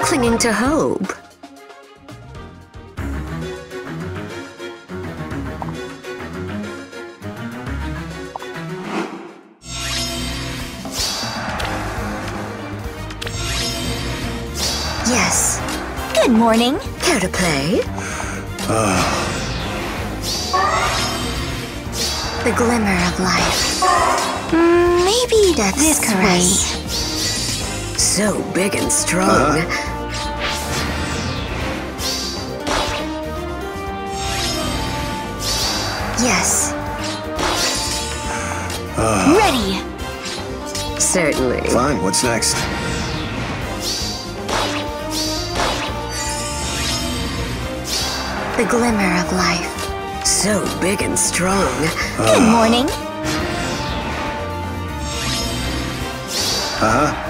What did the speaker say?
clinging to hope. Yes. Good morning. Care to play? The glimmer of life. Maybe Death's this caress. way. So big and strong. Yes. Ready. Certainly. Fine, what's next? The glimmer of life. So big and strong. Good morning. Uh-huh.